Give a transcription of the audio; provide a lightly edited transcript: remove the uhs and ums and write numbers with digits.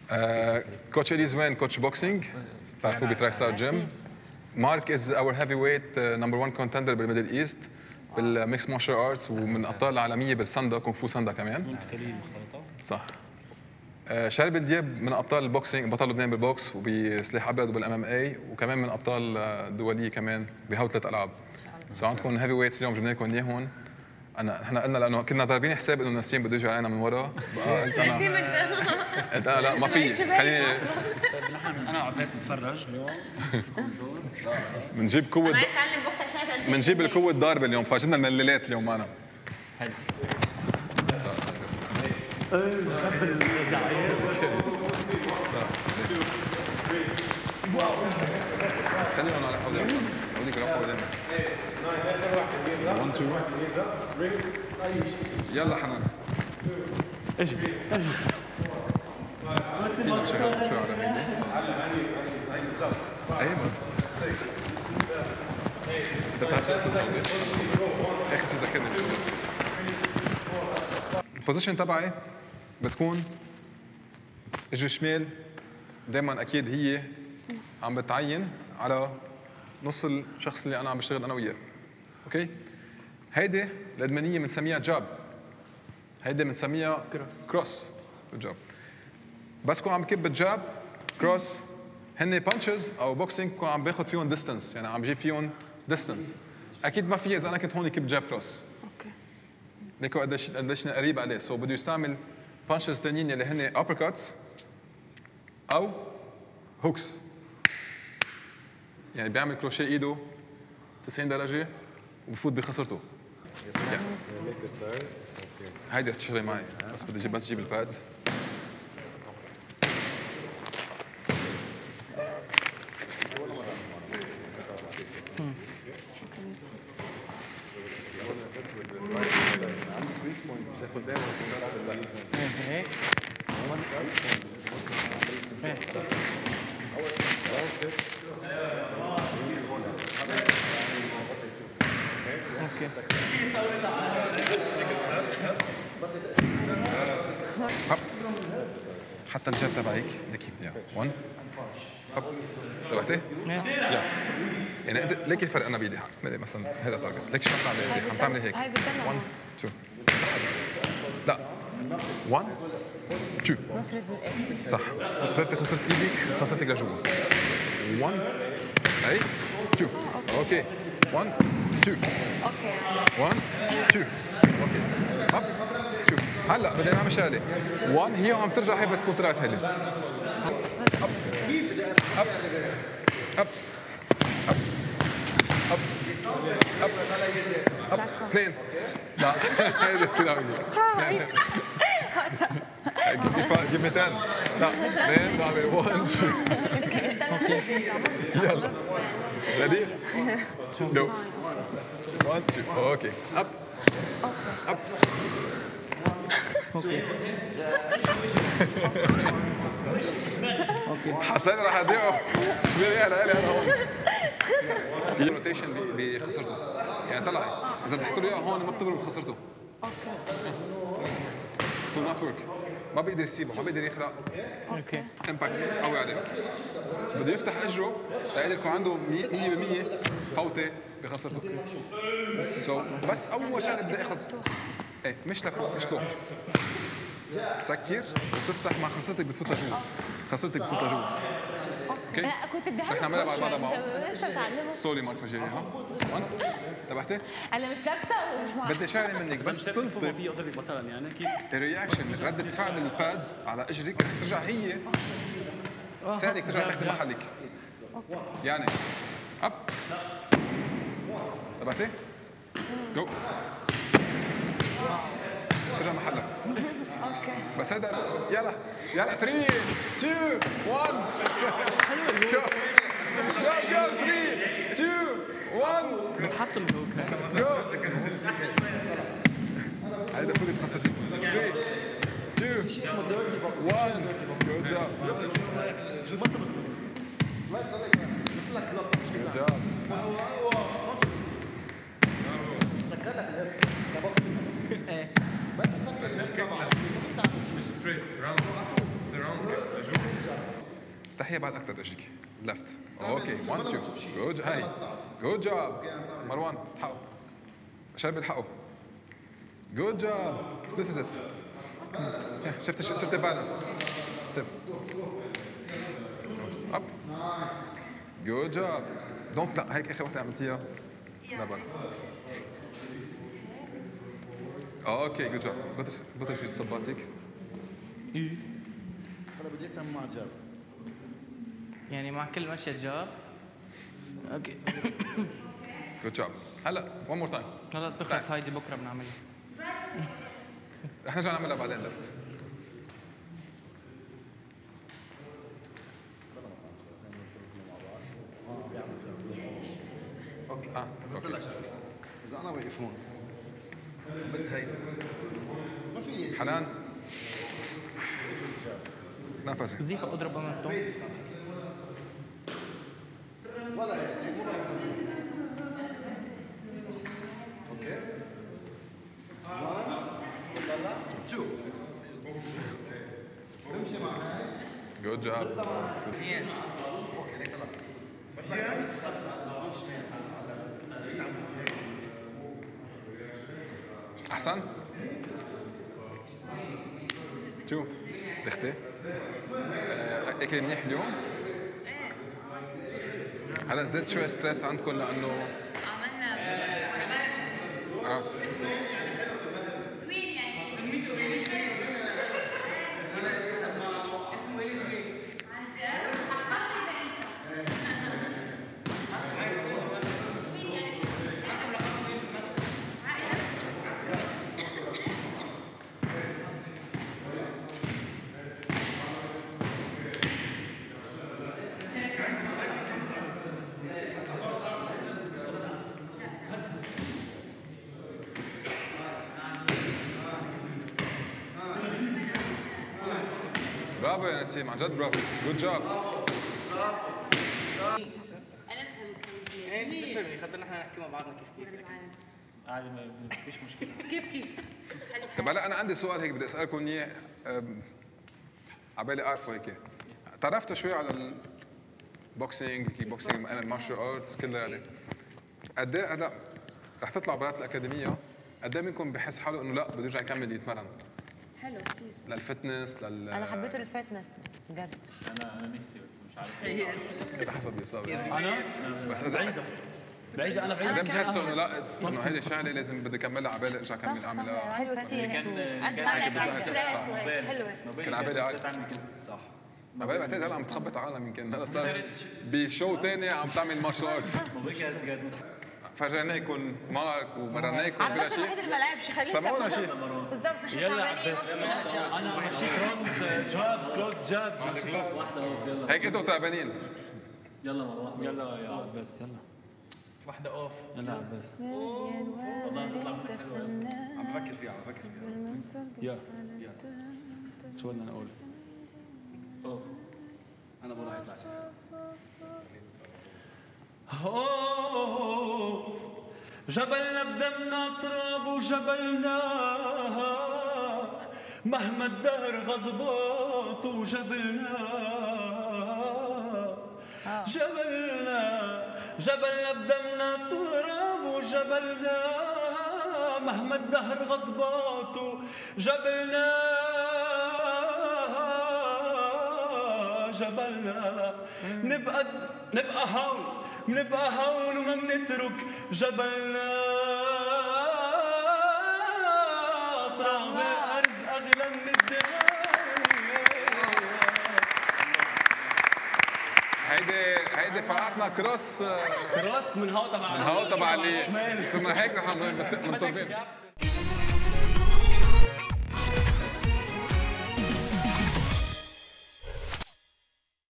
كوتش إلي زوين كوتش بوكسينج بتعرفوه بتراي ستار جيم. مارك از اور هيفي ويت نمبر 1 كونتندر بالميدل ايست بالميكس مارشال ارتس ومن ابطال العالميه بالساندا كونغ فو ساندا كمان. صح. شارب دياب من ابطال البوكسينج، بطل لبنان بالبوكس وبسلاح ابيض وبالام ام اي، وكمان من ابطال دوليه كمان بهو 3 العاب. سو عندكم هيفي ويتس اليوم جبنا لكم اياهم. احنا قلنا لانه كنا ضاربين حساب انه نسيم بده يجي علينا من ورا، بقى قلت انا لا ما في خليني انا وعباس بتفرج اليوم. بنجيب قوه بنجيب القوه الضاربه اليوم، فجبنا المليلات اليوم معنا. حلو. خليهم على حوضي احسن، هوديك راحوا قدامي. 1 2 يلا حنان اجي فينا نشغل شوي على هيدي. ايوه انت بتعرف شو قصة هيدي؟ اخر شيء ذكرني بس البوزيشن تبعي بتكون اجري شمال دائما، اكيد هي عم بتعين على نص الشخص اللي انا عم بشتغل انا وياه. اوكي، هيدي الادمانيه بنسميها جاب، هيدي بنسميها كروس بالجاب. بس كون عم بكب الجاب كروس هن بانشز او بوكسينج كون عم باخذ فيهم ديستنس، يعني عم بجيب فيهم ديستنس. اكيد ما في اذا انا كنت هون كب جاب كروس. اوكي، ليكو قديش قريب عليه. سو بده يستعمل بانشز ثانيين اللي هن ابر كاتس او هوكس، يعني بيعمل كروشيه ايده 90 درجه وبفوت بخسرته. هيدي رح تشتغلي معي، بس بدي اجيب البادز. حتى الجاب تبعك ليك بدي اياه 1 اب تبعتي؟ لا يعني انت ليك الفرق انا بايدي مثلا هذا تارجت، ليك شو عم تعمل؟ عم تعمل هيك 1 2 لا 1 2 صح. بس خسرت ايدك، خسرتك لجوا 1 اي 2 اوكي 1 2 اوكي 1 2 اوكي اب شوف هلا بدنا نعمل شغله 1 هي وعم ترجع هي بتكون طلعت هيدي اب اب اب اب اب اب اب اثنين لا هيدي الثلاثيه جيب مي 10 لا اثنين بعمل 1 يلا ريدي نو 1 2 اوكي اب اب اوكي حسين رح اديعه شو بدي انا هون الروتيشن بخسرته، يعني طلعي اذا بتحطوا له اياه هون ما بتبرم خسرته. اوكي تو نوت ورك، ما بيقدر يسيبه، ما بيقدر يخلق اوكي امباكت قوي عليه. بده يفتح اجره ليقدر يكون عنده 100% فوته بخسرته. سو بس اول شغله بدي اخذ ايه مش لفوق مش لو تسكر وتفتح مع خسرتك بتفوت لجوا، خسرتك بتفوت لجوا. اوكي كنت بدي رح نعملها بعد بعضها معه سولي مارك فرجيني ها 1 تبعتي؟ انا مش لابسه ومش بدي شغله منك بس تلطي مثلا يعني كيف الرياكشن ردة فعل البادز على اجرك رح ترجع هي تساعدك ترجع تاخذي محلك. يعني اب تبعتي؟ جو ترجع محلك. اوكي بس هذا يلا يلا 3 2 1 جو جو 3 2 1 بنحط الهوك جو هذا فوتي بخسرتي 3 2 1 جود جاب جود جاب سكرنا في الهيب كبوكسينج ايه بس سكر الهيب طبعا مش ستريت راوند اتس راوند بعد اكثر اجيك لفت. اوكي 1 2 جود هاي جود جوب مروان حقه شرب الحقه جود جوب ذيس از ات. شفت صرت بالانس طيب اب جود جوب دونت لا هيك اخر وحده عملتيها لبرا. اوكي جود جوب بطل شيء تصباتك. انا بدي اياك تعمل مع جاب يعني مع كل مشي جاب. اوكي جود جوب. هلا ون مور تايم. خلص بخلص هايدي بكره بنعملها. رح نرجع نعملها بعدين لفت. اوكي بس لك شغله اذا انا واقف هون عملت هيك ما في حنان نفسي زيكا اضرب امامته ولا هيك مو ضرب بس اوكي 1 طلع 2 امشي معي جود جوب. زين. اوكي ليك طلع احسن شو تختي اكل منيح اليوم؟ هلا زاد شوي ستريس عندكم لانه عملنا اه برافو يا نسيم عن جد برافو جود جوب. انا فهمت ايه بتفهمني خاطر نحن نحكي مع بعضنا كيف عادي ما فيش مشكله. كيف طب هلا انا عندي سؤال هيك بدي اسالكم اياه عبالي اعرفه هيك. تعرفتوا شوي على البوكسينج الكيك بوكسينج المارشال ارتس كلها يعني قد ايه هلا رح تطلع برات الاكاديميه قد ايه منكم بحس حاله انه لا بده يرجع يكمل يتمرن حلو كثير. للفتنس انا حبيت الفتنس بجد. انا نفسي بس مش عارف. هذا حسب الاصابه انا بس اذا بعيده انا بعيده. قد بتحسوا انه لا انه هيدي شغله لازم بدي اكملها على بالي ارجع اكمل اعملها. حلو كثير. حلوه. كان على بالي اعرف صح على بالي بعتقد هلا عم تخبط عالم يمكن هلا صار بشو ثاني عم تعمل مارشال ارتس. فرجيناكم مارك ومرناكم على كل بس شيء الوحيد اللي بلعبش خليه سمعونا شيء بالضبط نحن يلا تعبانين عباس وفينا انا ماشي كروس جاب كروس جاب واحده يلا هيك انتم تعبانين. يلا مروان يلا يا عباس يلا واحدة اوف. يلا عباس عم بفكر فيها يا شو بدنا نقول؟ اوه انا بروح يطلع شيء أوف جبلنا بدمنا تراب وجبلنا مهما الدهر غضبات وجبلنا جبلنا بدمنا تراب وجبلنا مهما الدهر غضبات وجبلنا جبلنا نبقى هون وما بنترك جبلنا طعم الأرز أغلى من الدماء. هيدي فقعتنا كروس راس من هون تبع اللي صرنا هيك نحن منطبقين.